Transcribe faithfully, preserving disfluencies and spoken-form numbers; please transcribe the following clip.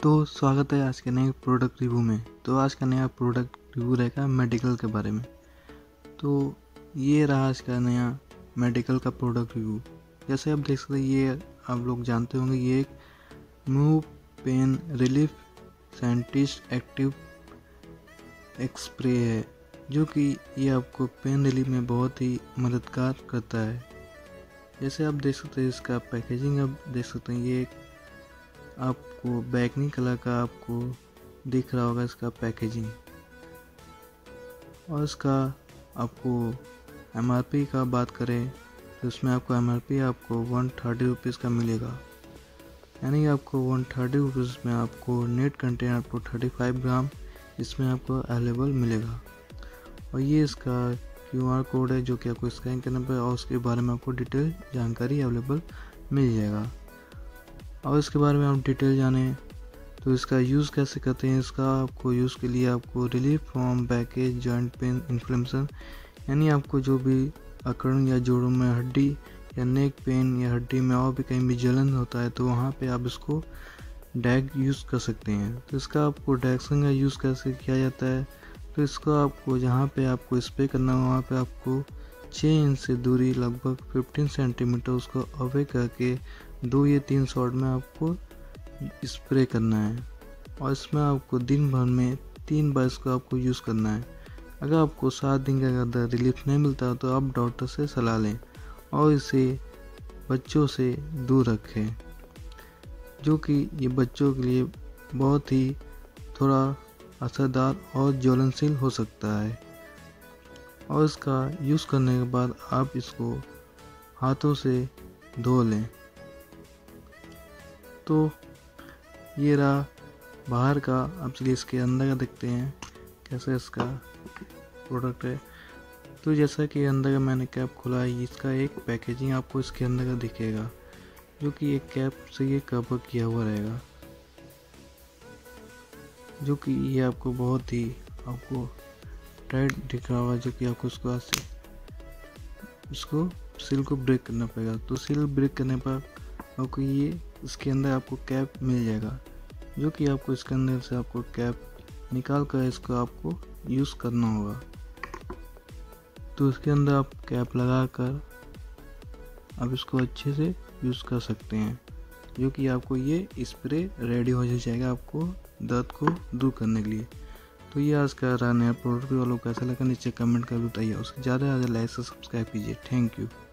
तो स्वागत है आज के नए प्रोडक्ट रिव्यू में। तो आज का नया प्रोडक्ट रिव्यू रहेगा मेडिकल के बारे में। तो ये रहा आज का नया मेडिकल का प्रोडक्ट रिव्यू। जैसे आप देख सकते हैं, ये आप लोग जानते होंगे, ये एक मूव पेन रिलीफ साइंटिस्ट एक्टिव एक्सप्रे है, जो कि ये आपको पेन रिलीफ में बहुत ही मददगार करता है। जैसे आप देख सकते हैं, इसका पैकेजिंग आप देख सकते हैं, ये एक आपको बैगनी कलर का आपको दिख रहा होगा इसका पैकेजिंग। और इसका आपको एमआरपी का बात करें तो इसमें आपको एमआरपी आपको वन थर्टी रुपीज़ का मिलेगा, यानी आपको वन थर्टी रुपीज़ में आपको नेट कंटेंट आपको थर्टी फाइव ग्राम इसमें आपको अवेलेबल मिलेगा। और ये इसका क्यूआर कोड है जो कि आपको स्कैन करने पर और उसके बारे में आपको डिटेल जानकारी अवेलेबल मिल जाएगा। और इसके बारे में आप डिटेल जाने तो इसका यूज़ कैसे करते हैं। इसका आपको यूज़ के लिए आपको relief from backache joint pain inflammation, यानी आपको जो भी अकड़न या जोड़ों में हड्डी या नेक पेन या हड्डी में और भी कहीं भी जलन होता है तो वहाँ पे आप इसको डैग यूज़ कर सकते हैं। तो इसका आपको डैक्सन का यूज़ कैसे किया जाता है, तो इसको आपको जहाँ पे आपको स्प्रे करना हो वहाँ पे आपको छः इंच से दूरी लगभग पंद्रह सेंटीमीटर उसको अवे करके दो या तीन शॉट में आपको स्प्रे करना है। और इसमें आपको दिन भर में तीन बार इसको आपको यूज़ करना है। अगर आपको सात दिन के अंदर रिलीफ नहीं मिलता तो आप डॉक्टर से सलाह लें और इसे बच्चों से दूर रखें, जो कि ये बच्चों के लिए बहुत ही थोड़ा असरदार और ज्वलनशील हो सकता है। और इसका यूज़ करने के बाद आप इसको हाथों से धो लें। तो ये रहा बाहर का। अब चलिए इसके अंदर का देखते हैं कैसे इसका प्रोडक्ट है। तो जैसा कि अंदर का मैंने कैप खोला है, इसका एक पैकेजिंग आपको इसके अंदर का दिखेगा, जो कि एक कैप से ये कवर किया हुआ रहेगा, जो कि ये आपको बहुत ही आपको टाइट दिख रहा होगा, जो कि आपको उसको आज से इसको सील को ब्रेक करना पड़ेगा। तो सील ब्रेक करने पर आपको ये इसके अंदर आपको कैप मिल जाएगा, जो कि आपको इसके अंदर से आपको कैप निकाल कर इसको आपको यूज़ करना होगा। तो इसके अंदर आप कैप लगा कर आप इसको अच्छे से यूज़ कर सकते हैं, जो कि आपको ये स्प्रे रेडी हो जाएगा आपको दर्द को दूर करने के लिए। तो ये आज का रहा नया प्रोडक्ट वालों को कैसा लगा नीचे कमेंट कर बताइए। उसके ज़्यादा से ज़्यादा लाइक से सब्सक्राइब कीजिए। Thank you.